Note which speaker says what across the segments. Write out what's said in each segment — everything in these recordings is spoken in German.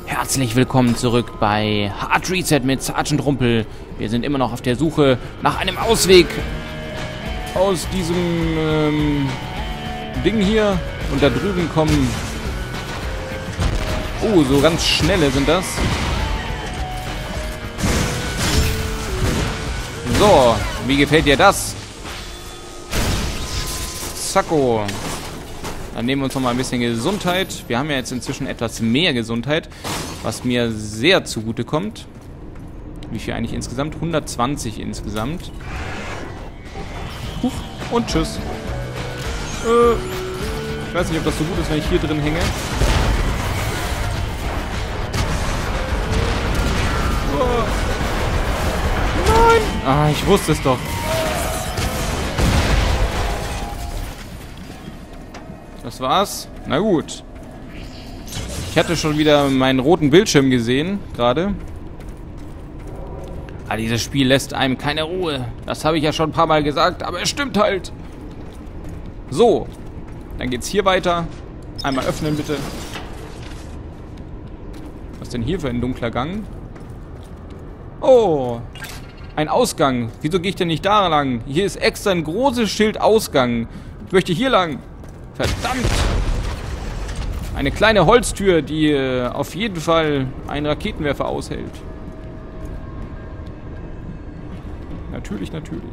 Speaker 1: Herzlich willkommen zurück bei Hard Reset mit Sergeant Rumpel. Wir sind immer noch auf der Suche nach einem Ausweg aus diesem Ding hier. Und da drüben kommen... Oh, so ganz schnelle sind das. So, wie gefällt dir das? Zacko. Dann nehmen wir uns noch mal ein bisschen Gesundheit. Wir haben ja jetzt inzwischen etwas mehr Gesundheit, was mir sehr zugute kommt. Wie viel eigentlich insgesamt? 120 insgesamt. Huch, und tschüss. Ich weiß nicht, ob das so gut ist, wenn ich hier drin hänge. Oh. Nein! Ah, ich wusste es doch. Das war's. Na gut. Ich hatte schon wieder meinen roten Bildschirm gesehen, gerade. Ah, dieses Spiel lässt einem keine Ruhe. Das habe ich ja schon ein paar Mal gesagt, aber es stimmt halt. So. Dann geht's hier weiter. Einmal öffnen, bitte. Was ist denn hier für ein dunkler Gang? Oh. Ein Ausgang. Wieso gehe ich denn nicht da lang? Hier ist extra ein großes Schild Ausgang. Ich möchte hier lang. Verdammt! Eine kleine Holztür, die auf jeden Fall einen Raketenwerfer aushält. Natürlich, natürlich.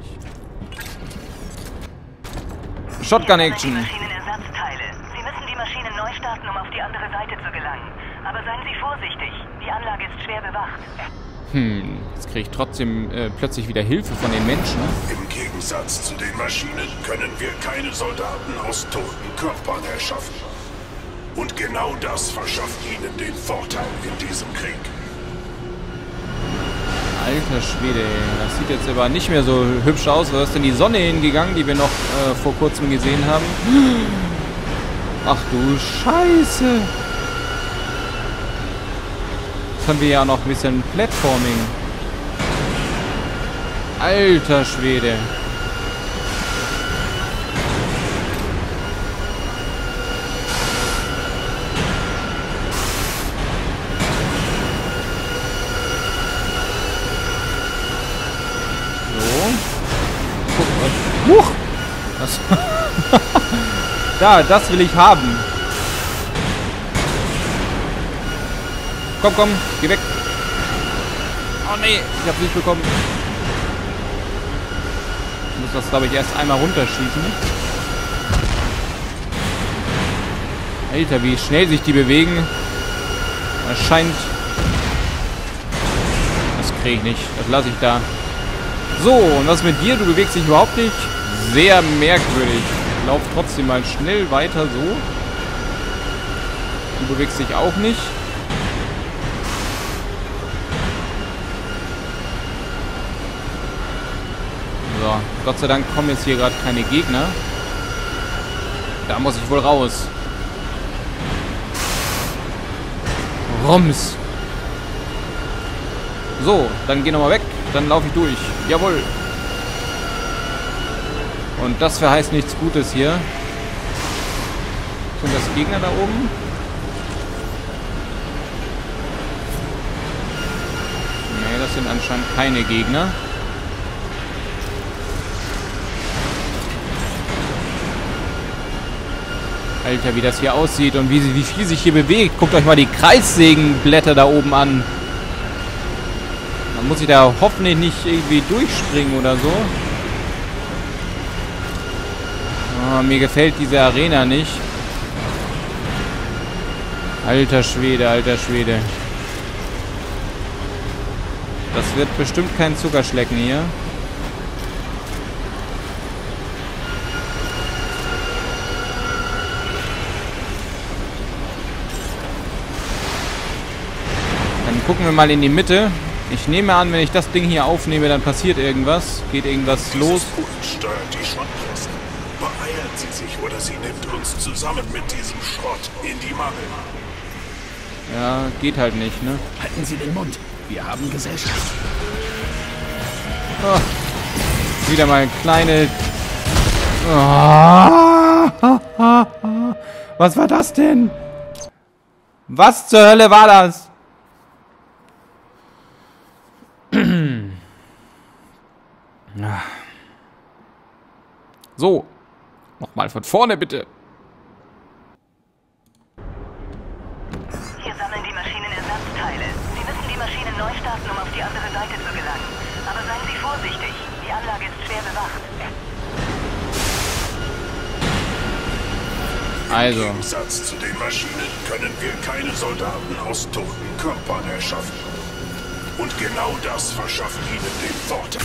Speaker 1: Shotgun-Action.
Speaker 2: Maschinenersatzteile. Sie müssen die Maschine neu starten, um auf die andere Seite zu gelangen. Aber seien Sie vorsichtig. Die Anlage ist schwer bewacht.
Speaker 1: Jetzt kriege ich trotzdem plötzlich wieder Hilfe von den Menschen.
Speaker 3: Im Gegensatz zu den Maschinen können wir keine Soldaten aus toten Körpern erschaffen. Und genau das verschafft ihnen den Vorteil in diesem Krieg.
Speaker 1: Alter Schwede, das sieht jetzt aber nicht mehr so hübsch aus. Wo ist denn die Sonne hingegangen, die wir noch vor kurzem gesehen haben? Ach du Scheiße! Jetzt haben wir ja noch ein bisschen Platforming. Alter Schwede. So. Huch! Was? Da, das will ich haben. Komm, komm, geh weg. Oh nee, ich hab's nicht bekommen. Ich muss das, glaube ich, erst einmal runterschießen. Alter, wie schnell sich die bewegen. Das scheint... Das kriege ich nicht. Das lasse ich da. So, und was mit dir? Du bewegst dich überhaupt nicht. Sehr merkwürdig. Lauf trotzdem mal schnell weiter so. Du bewegst dich auch nicht. So, Gott sei Dank kommen jetzt hier gerade keine Gegner. Da muss ich wohl raus. Rums. So, dann geh nochmal weg. Dann laufe ich durch. Jawohl. Und das verheißt nichts Gutes hier. Sind das Gegner da oben? Nee, das sind anscheinend keine Gegner. Alter, wie das hier aussieht und wie viel sich hier bewegt. Guckt euch mal die Kreissägenblätter da oben an. Man muss sich da hoffentlich nicht irgendwie durchspringen oder so. Oh, mir gefällt diese Arena nicht. Alter Schwede, alter Schwede. Das wird bestimmt kein Zuckerschlecken hier. Dann gucken wir mal in die Mitte. Ich nehme an, wenn ich das Ding hier aufnehme, dann passiert irgendwas. Geht irgendwas los.
Speaker 3: Steuert die Schrottposten. Beeilen Sie sich oder sie nimmt uns zusammen mit diesem Schrott in die Mangel.
Speaker 1: Ja, geht halt nicht, ne?
Speaker 4: Halten Sie den Mund. Wir haben Gesellschaft.
Speaker 1: Oh, wieder mal kleine... Oh. Was war das denn? Was zur Hölle war das? So. Nochmal von vorne, bitte.
Speaker 2: Hier sammeln die Maschinen Ersatzteile. Sie müssen die Maschinen neu starten, um auf die andere Seite zu gelangen. Aber seien Sie vorsichtig. Die Anlage ist schwer bewacht.
Speaker 1: Also.
Speaker 3: Im Gegensatz zu den Maschinen können wir keine Soldaten aus toten Körpern erschaffen. Und genau das verschafft ihnen den Vorteil.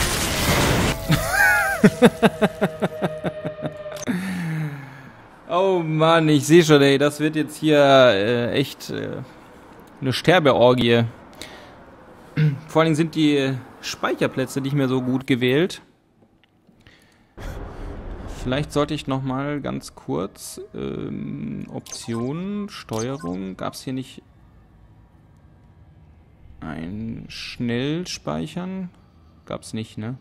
Speaker 1: Oh Mann, ich sehe schon, ey, das wird jetzt hier echt eine Sterbeorgie. Vor allem sind die Speicherplätze nicht mehr so gut gewählt. Vielleicht sollte ich nochmal ganz kurz Optionen, Steuerung. Gab es hier nicht ein Schnellspeichern? Gab es nicht, ne?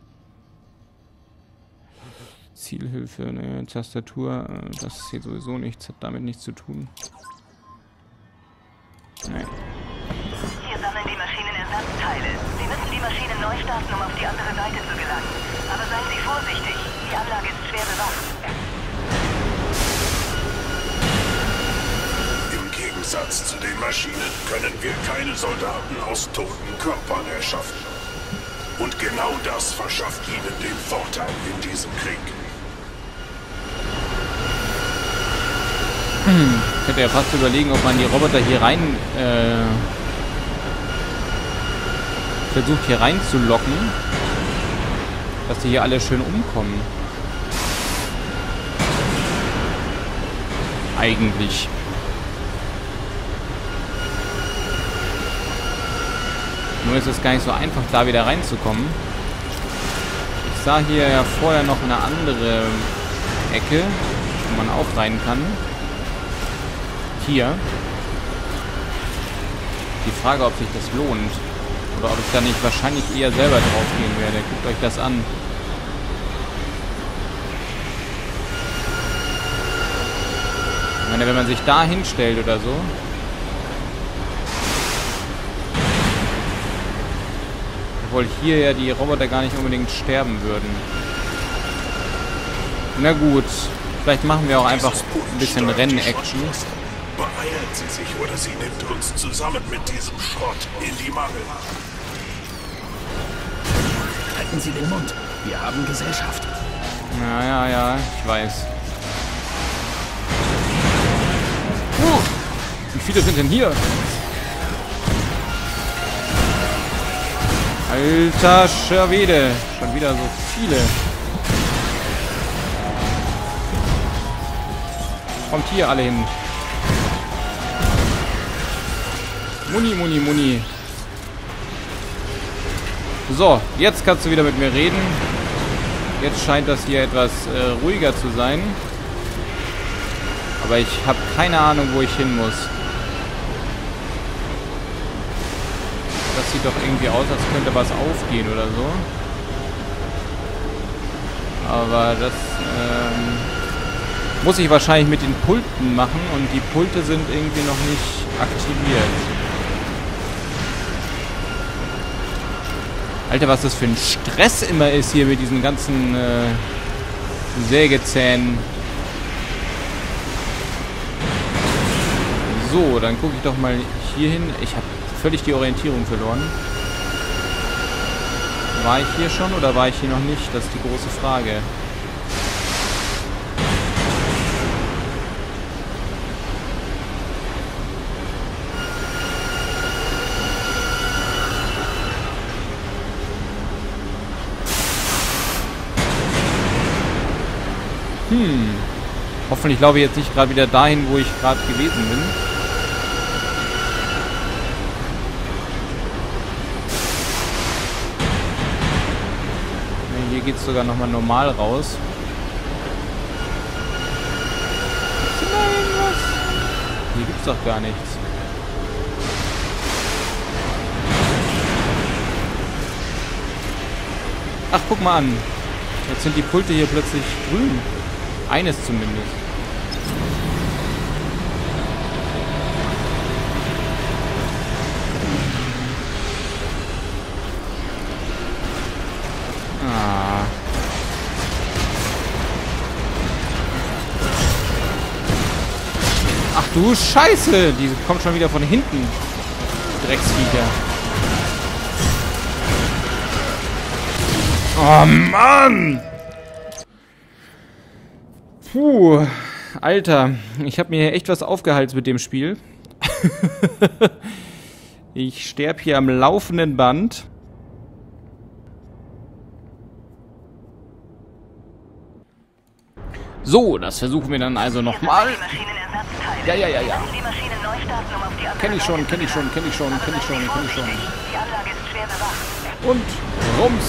Speaker 1: Zielhilfe, ne, Tastatur, das ist hier sowieso nichts, hat damit nichts zu tun. Nein.
Speaker 2: Hier sammeln die Maschinen Ersatzteile. Sie müssen die Maschinen neu starten, um auf die andere Seite zu gelangen. Aber seien Sie vorsichtig. Die Anlage ist schwer bewacht.
Speaker 3: Im Gegensatz zu den Maschinen können wir keine Soldaten aus toten Körpern erschaffen. Und genau das verschafft ihnen den Vorteil in diesem Krieg.
Speaker 1: Ich könnte ja fast überlegen, ob man die Roboter hier rein versucht hier reinzulocken, dass die hier alle schön umkommen. Eigentlich. Nur ist es gar nicht so einfach, da wieder reinzukommen. Ich sah hier ja vorher noch eine andere Ecke, wo man auch rein kann. Hier. Die Frage, ob sich das lohnt. Oder ob ich da nicht wahrscheinlich eher selber drauf gehen werde. Guckt euch das an. Ich meine, wenn man sich da hinstellt oder so. Obwohl hier ja die Roboter gar nicht unbedingt sterben würden. Na gut. Vielleicht machen wir auch einfach ein bisschen Rennen-Action.
Speaker 3: Beeilen Sie sich oder sie nimmt uns zusammen mit diesem Schrott in die Mangel.
Speaker 4: Halten Sie den Mund. Wir haben Gesellschaft.
Speaker 1: Ja, ich weiß. Wie viele sind denn hier? Alter Schwede. Schon wieder so viele. Kommt hier alle hin. Muni. So, jetzt kannst du wieder mit mir reden. Jetzt scheint das hier etwas ruhiger zu sein. Aber ich habe keine Ahnung, wo ich hin muss. Das sieht doch irgendwie aus, als könnte was aufgehen oder so. Aber das muss ich wahrscheinlich mit den Pulten machen. Und die Pulte sind irgendwie noch nicht aktiviert. Alter, was das für ein Stress immer ist hier mit diesen ganzen Sägezähnen. So, dann gucke ich doch mal hier hin. Ich habe völlig die Orientierung verloren. War ich hier schon oder war ich hier noch nicht? Das ist die große Frage. Hoffentlich laufe ich jetzt nicht gerade wieder dahin, wo ich gerade gewesen bin. Hier geht es sogar nochmal normal raus. Nein, was? Hier gibt's doch gar nichts. Ach, guck mal an. Jetzt sind die Pulte hier plötzlich grün. Eines zumindest. du Scheiße! Die kommt schon wieder von hinten. Drecksviecher. Oh Mann! Puh. Alter, ich habe mir hier echt was aufgehalst mit dem Spiel. Ich sterbe hier am laufenden Band. So, das versuchen wir dann also nochmal. Ja. Kenn ich schon.
Speaker 2: Die Anlage ist schwer bewacht.
Speaker 1: Und rums.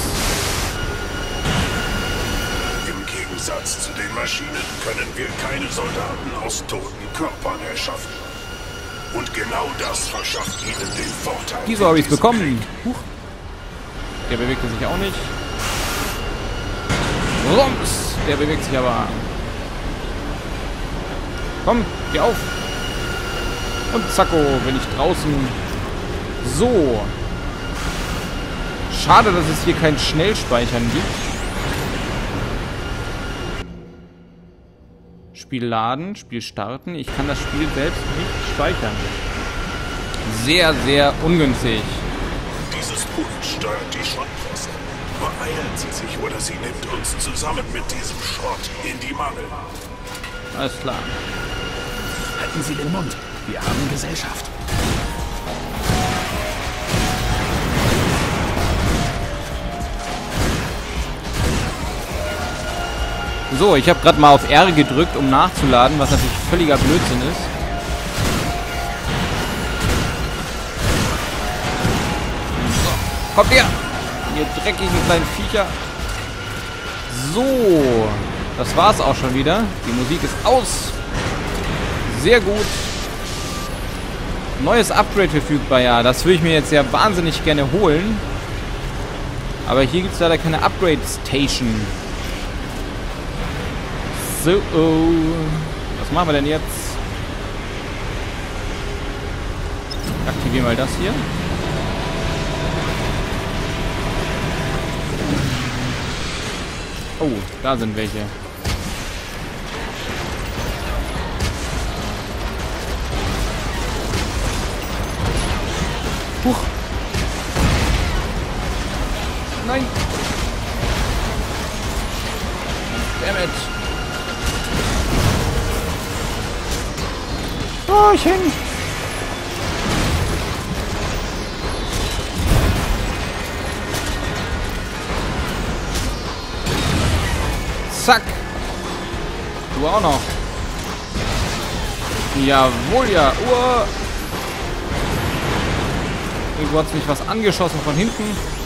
Speaker 3: Im Gegensatz zu den Maschinen können wir keine Soldaten aus toten Körpern erschaffen. Und genau das verschafft ihnen den Vorteil.
Speaker 1: Wieso habe ich es bekommen? Huch. Der bewegte sich auch nicht. Rums. Der bewegt sich aber. Komm, geh auf. Und zacko, bin ich draußen. So. Schade, dass es hier kein Schnellspeichern gibt. Spiel laden, Spiel starten. Ich kann das Spiel selbst nicht speichern. Sehr, sehr ungünstig.
Speaker 3: Dieses Pult steuert die Schrottpresse. Beeilen Sie sich oder sie nimmt uns zusammen mit diesem Schrott in die Mangel.
Speaker 1: Alles klar.
Speaker 4: Halten Sie den Mund. Wir haben Gesellschaft.
Speaker 1: So, ich habe gerade mal auf R gedrückt, um nachzuladen, was natürlich völliger Blödsinn ist. So, kommt her! Ihr dreckigen kleinen Viecher. So, das war's auch schon wieder. Die Musik ist aus. Sehr gut. Neues Upgrade verfügbar, ja. Das würde ich mir jetzt ja wahnsinnig gerne holen. Aber hier gibt es leider keine Upgrade Station. So, was machen wir denn jetzt? Aktivieren wir das hier. Oh, da sind welche. Huch. Nein. Damn it. Oh, ich häng. Zack. Du auch noch. Jawohl, ja. Irgendwo hat mich was angeschossen von hinten.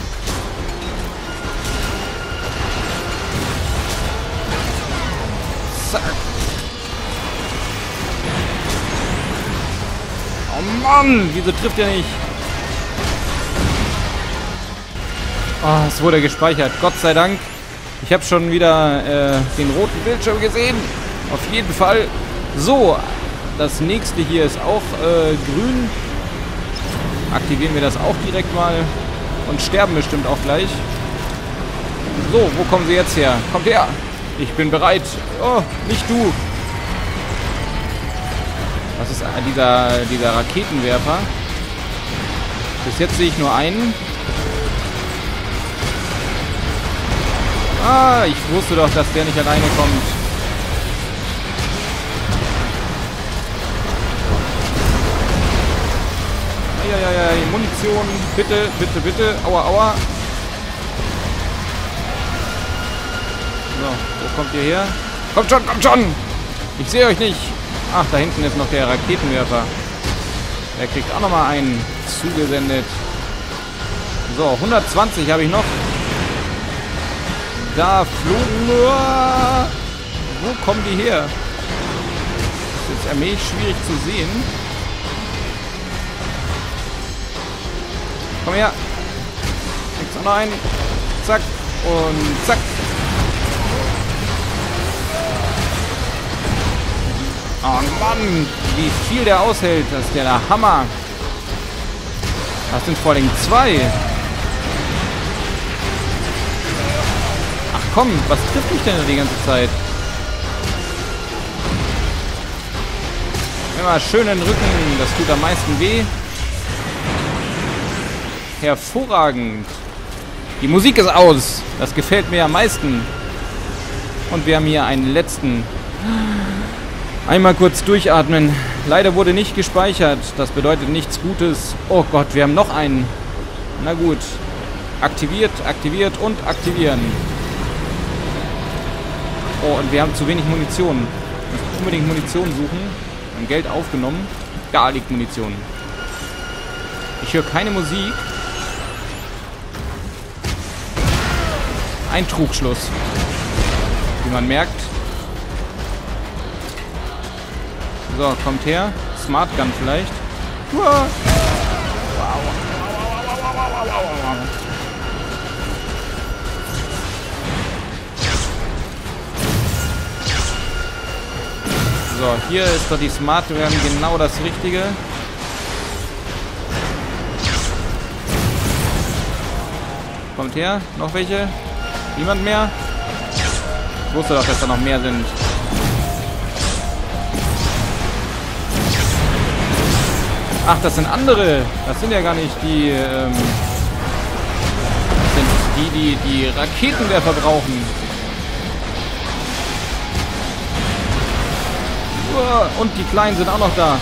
Speaker 1: Zack. Oh Mann, wieso trifft er nicht? Oh, es wurde gespeichert. Gott sei Dank. Ich habe schon wieder den roten Bildschirm gesehen. Auf jeden Fall. So, das nächste hier ist auch grün. Aktivieren wir das auch direkt mal. Und sterben bestimmt auch gleich. So, wo kommen sie jetzt her? Kommt her! Ich bin bereit. Oh, nicht du. Was ist dieser Raketenwerfer? Bis jetzt sehe ich nur einen. Ah, ich wusste doch, dass der nicht alleine kommt. Eieiei, Munition. Bitte, bitte, bitte. Aua, aua. So, wo kommt ihr her? Kommt schon, kommt schon! Ich sehe euch nicht. Ach, da hinten ist noch der Raketenwerfer. Der kriegt auch nochmal einen zugesendet. So, 120 habe ich noch. Da flogen. Wo kommen die her? Das ist jetzt allmählich schwierig zu sehen. Komm her. Kriegst auch noch einen. Zack. Und zack. Oh Mann, wie viel der aushält. Das ist der Hammer. Das sind vor allem zwei. Ach komm, was trifft mich denn die ganze Zeit? Immer schön in den Rücken. Das tut am meisten weh. Hervorragend. Die Musik ist aus. Das gefällt mir am meisten. Und wir haben hier einen letzten. Einmal kurz durchatmen. Leider wurde nicht gespeichert. Das bedeutet nichts Gutes. Oh Gott, wir haben noch einen. Na gut. Aktiviert, aktiviert und aktivieren. Oh, und wir haben zu wenig Munition. Wir müssen unbedingt Munition suchen. Wir haben Geld aufgenommen. Da liegt Munition. Ich höre keine Musik. Ein Trugschluss. Wie man merkt. So, kommt her. Smart Gun vielleicht. Uah. So, hier ist doch die Smart Gun genau das Richtige. Kommt her. Noch welche? Niemand mehr? Ich wusste doch, dass da noch mehr sind. Ach, das sind andere. Das sind ja gar nicht die, das sind die Raketenwerfer brauchen. Und die Kleinen sind auch noch da.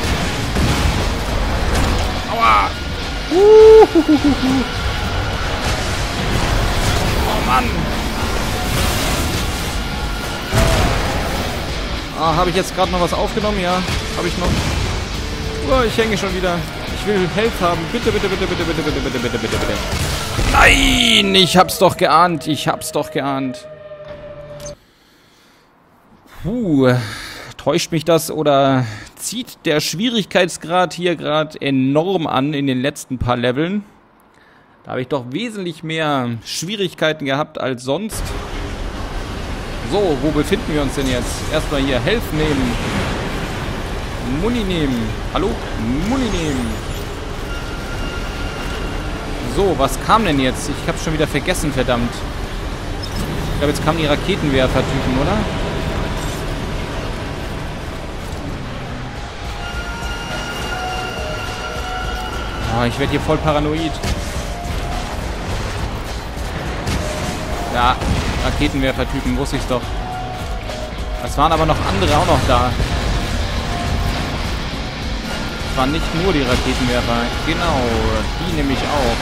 Speaker 1: Aua! Oh Mann! Ah, habe ich jetzt gerade noch was aufgenommen? Ja, habe ich noch. Oh, ich hänge schon wieder. Ich will Help haben. Bitte, bitte, bitte, bitte, bitte, bitte, bitte, bitte, bitte, bitte. Nein! Ich hab's doch geahnt. Ich hab's doch geahnt. Täuscht mich das oder zieht der Schwierigkeitsgrad hier gerade enorm an in den letzten paar Leveln? Da habe ich doch wesentlich mehr Schwierigkeiten gehabt als sonst. So, wo befinden wir uns denn jetzt? Erstmal hier Health nehmen. Muni nehmen. Hallo? Muni nehmen. So, was kam denn jetzt? Ich hab's schon wieder vergessen, verdammt. Ich glaube, jetzt kamen die Raketenwerfer-Typen, oder? Oh, ich werde hier voll paranoid. Ja, Raketenwerfer-Typen, wusste ich's doch. Es waren aber noch andere auch noch da. Es waren nicht nur die Raketenwerfer. Genau, die nämlich auch.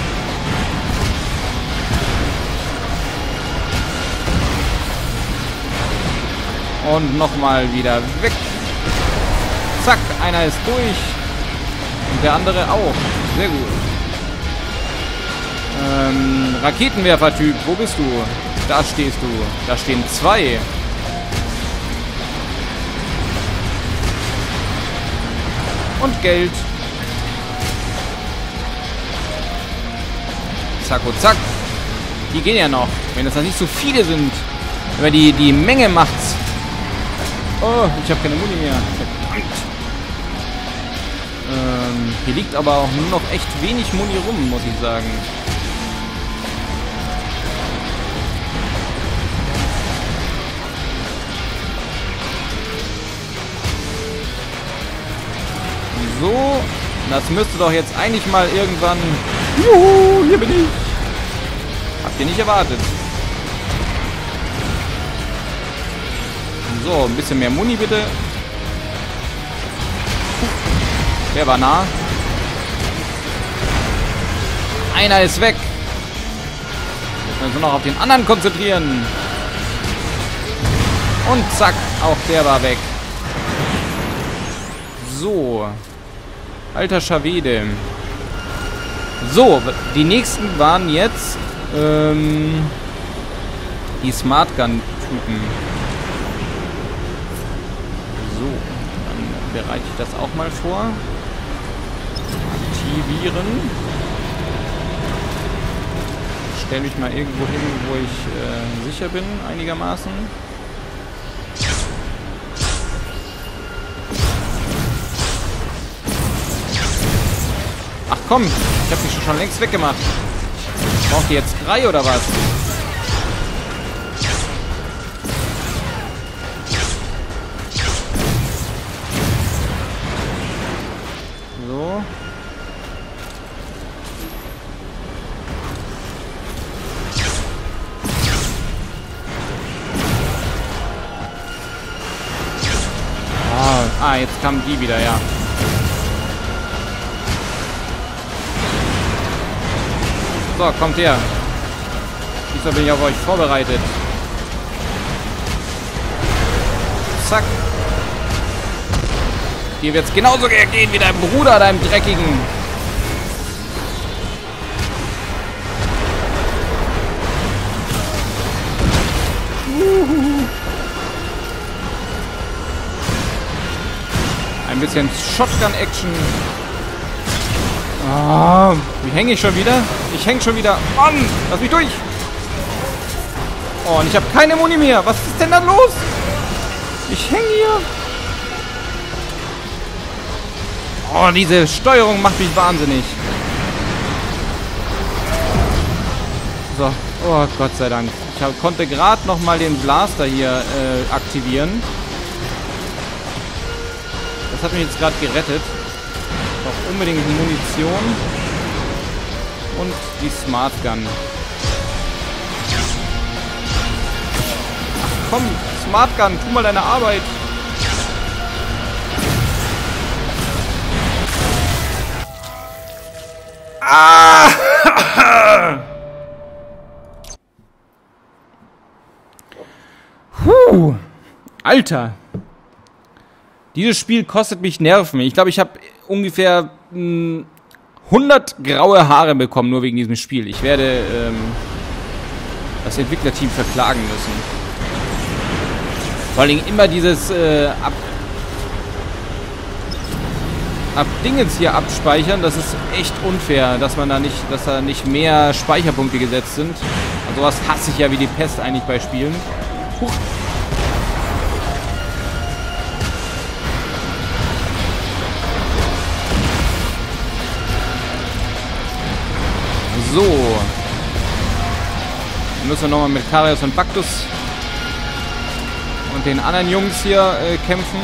Speaker 1: Und nochmal wieder weg. Zack, einer ist durch. Und der andere auch. Sehr gut. Raketenwerfer-Typ, wo bist du? Da stehst du. Da stehen zwei. Und Geld. Zack und zack. Die gehen ja noch. Wenn es noch nicht so viele sind. Aber die Menge macht's. Oh, ich habe keine Muni mehr. Verdammt. Hier liegt aber auch nur noch echt wenig Muni rum, muss ich sagen. So, das müsste doch jetzt eigentlich mal irgendwann... Juhu, hier bin ich. Habt ihr nicht erwartet. So, ein bisschen mehr Muni bitte. Der war nah. Einer ist weg. Jetzt müssen wir noch auf den anderen konzentrieren. Und zack, auch der war weg. So. Alter Schawede. So, die nächsten waren jetzt die Smart Gun Typen. So, dann bereite ich das auch mal vor. Aktivieren. Stelle mich mal irgendwo hin, wo ich sicher bin, einigermaßen. Ach komm, ich habe mich schon längst weggemacht. Braucht ihr jetzt 3 oder was? kamen die wieder, ja. So, kommt her. Diesmal bin ich auf euch vorbereitet. Zack. Dir wird es genauso gehen wie deinem Bruder, deinem dreckigen. Ein bisschen Shotgun-Action. Ah, wie hänge ich schon wieder? Ich hänge schon wieder. Mann, lass mich durch. Oh, und ich habe keine Muni mehr. Was ist denn da los? Ich hänge hier. Oh, diese Steuerung macht mich wahnsinnig. So, oh Gott sei Dank. Ich konnte gerade noch mal den Blaster hier aktivieren. Das hat mich jetzt gerade gerettet. Ich brauche unbedingt Munition. Und die Smart Gun. Ach komm, Smart Gun, tu mal deine Arbeit. Ah! Puh. Alter. Dieses Spiel kostet mich Nerven. Ich glaube, ich habe ungefähr 100 graue Haare bekommen, nur wegen diesem Spiel. Ich werde das Entwicklerteam verklagen müssen. Vor allem immer dieses Dingens hier abspeichern, das ist echt unfair, dass man da nicht mehr Speicherpunkte gesetzt sind. Also sowas hasse ich ja wie die Pest eigentlich bei Spielen. Huch. So. Dann müssen wir nochmal mit Karius und Baktus und den anderen Jungs hier kämpfen.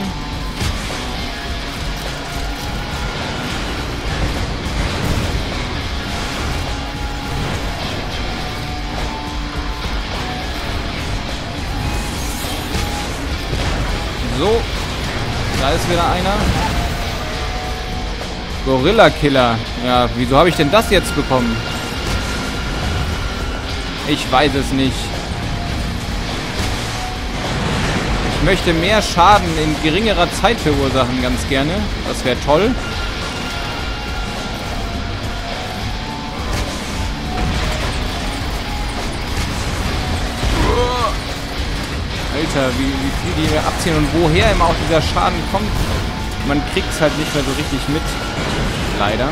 Speaker 1: So. Da ist wieder einer. Gorilla Killer. Ja, wieso habe ich denn das jetzt bekommen? Ich weiß es nicht. Ich möchte mehr Schaden in geringerer Zeit verursachen, ganz gerne. Das wäre toll. Alter, wie viel die mir abziehen und woher immer auch dieser Schaden kommt. Man kriegt es halt nicht mehr so richtig mit. Leider.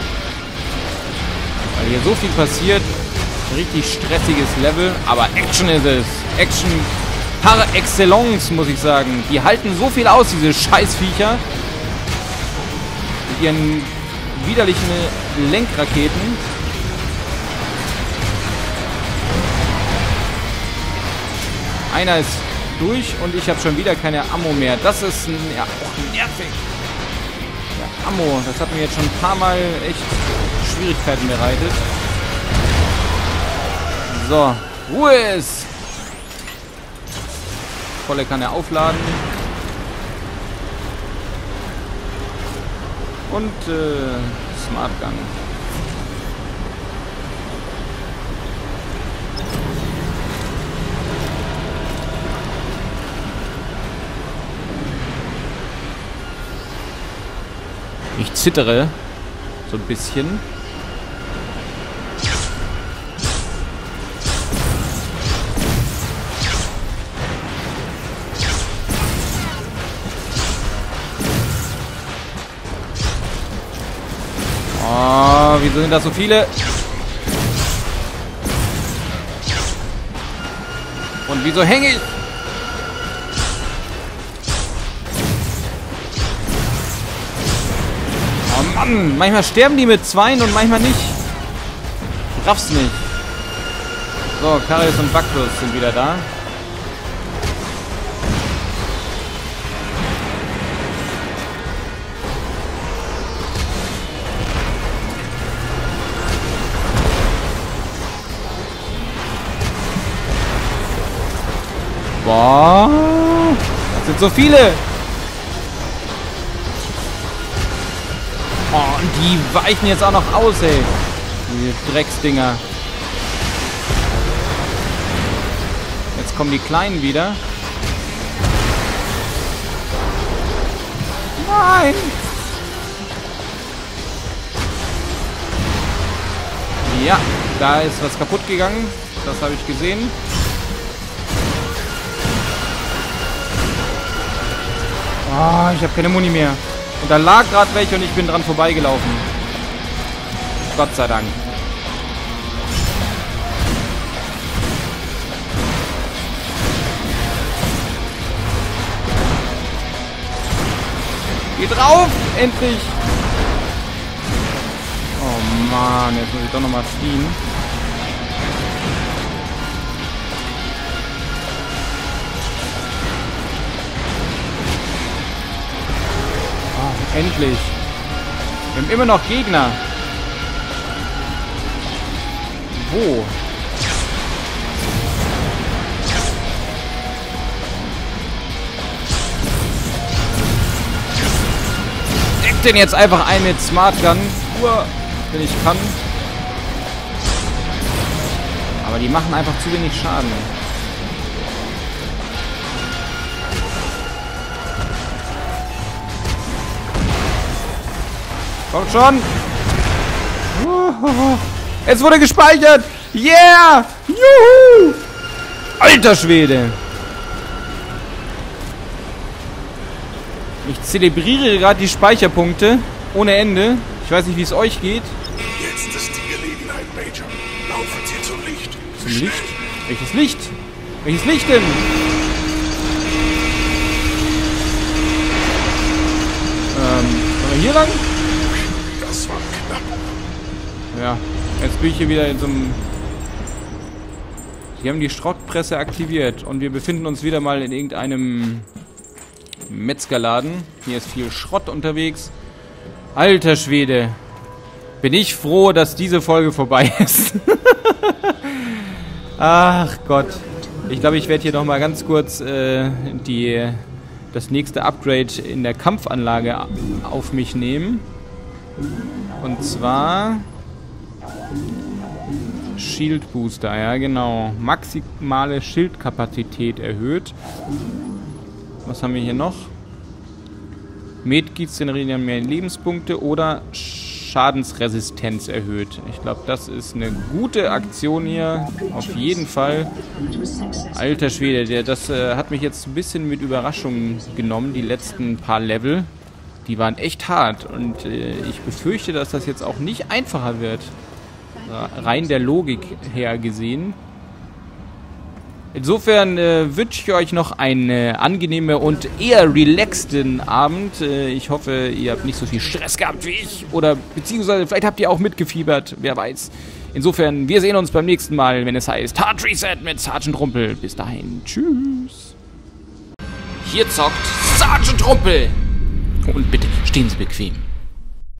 Speaker 1: Weil hier so viel passiert. Richtig stressiges Level, aber Action ist es. Action par excellence, muss ich sagen. Die halten so viel aus, diese Scheißviecher. Mit ihren widerlichen Lenkraketen. Einer ist durch und ich habe schon wieder keine Ammo mehr. Das ist ja, nervig. Ja, Ammo, das hat mir jetzt schon ein paar Mal echt Schwierigkeiten bereitet. So, Ruhe ist. Volle Kanne aufladen. Und Smart Gun. Ich zittere so ein bisschen. Oh, wieso sind das so viele? Und wieso hänge ich? Oh Mann, manchmal sterben die mit zweien und manchmal nicht. Ich raff's nicht. So, Karius und Baktus sind wieder da. Boah, das sind so viele. Die weichen jetzt auch noch aus, ey. Die Drecksdinger. Jetzt kommen die Kleinen wieder. Nein! Ja, da ist was kaputt gegangen. Das habe ich gesehen. Oh, ich habe keine Muni mehr. Und da lag gerade welche und ich bin dran vorbeigelaufen. Gott sei Dank. Geh drauf! Endlich! Oh Mann, jetzt muss ich doch nochmal fliehen. Oh, endlich! Wir haben immer noch Gegner. Wo? Deck den jetzt einfach ein mit Smart Gun. Wenn ich kann. Aber die machen einfach zu wenig Schaden. Kommt schon! Es wurde gespeichert! Yeah! Juhu! Alter Schwede! Ich zelebriere gerade die Speicherpunkte ohne Ende. Ich weiß nicht, wie es euch geht.
Speaker 3: Jetzt ist die Gelegenheit, Major. Laufen Sie zum Licht.
Speaker 1: Zum Licht? Welches Licht? Welches Licht denn? Sollen wir hier lang?
Speaker 3: Das war knapp.
Speaker 1: Ja, jetzt bin ich hier wieder in so einem... Sie haben die Schrottpresse aktiviert und wir befinden uns wieder mal in irgendeinem Metzgerladen. Hier ist viel Schrott unterwegs. Alter Schwede. Bin ich froh, dass diese Folge vorbei ist. Ach Gott. Ich glaube, ich werde hier nochmal ganz kurz das nächste Upgrade in der Kampfanlage auf mich nehmen. Und zwar... Shield Booster, ja genau. Maximale Schildkapazität erhöht. Was haben wir hier noch? Medkits generieren mehr Lebenspunkte oder Schadensresistenz erhöht. Ich glaube, das ist eine gute Aktion hier. Auf jeden Fall. Alter Schwede, das hat mich jetzt ein bisschen mit Überraschung genommen, die letzten paar Level. Die waren echt hart und ich befürchte, dass das jetzt auch nicht einfacher wird. Rein der Logik her gesehen. Insofern wünsche ich euch noch einen angenehmen und eher relaxten Abend. Ich hoffe, ihr habt nicht so viel Stress gehabt wie ich. Oder beziehungsweise vielleicht habt ihr auch mitgefiebert, wer weiß. Insofern, wir sehen uns beim nächsten Mal, wenn es heißt Hard Reset mit Sergeant Rumpel. Bis dahin, tschüss. Hier zockt Sergeant Rumpel. Und bitte, stehen Sie bequem.